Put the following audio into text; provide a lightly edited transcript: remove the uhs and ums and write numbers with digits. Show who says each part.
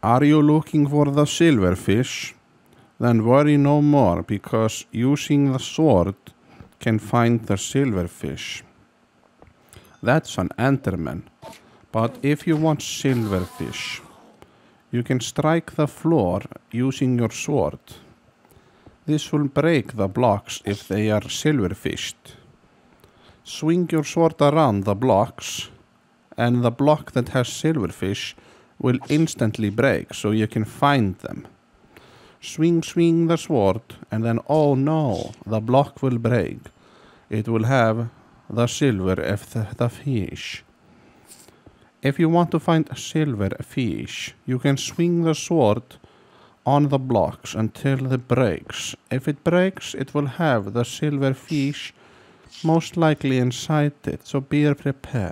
Speaker 1: Are you looking for the silverfish? Then worry no more, because using the sword can find the silverfish. That's an enderman. But if you want silverfish, you can strike the floor using your sword. This will break the blocks if they are silverfished. Swing your sword around the blocks, and the block that has silverfish will instantly break, so you can find them. Swing the sword, and then, oh no, the block will break. It will have the silver of the fish. If you want to find a silver fish, you can swing the sword on the blocks until it breaks. If it breaks, it will have the silver fish most likely inside it, so be prepared.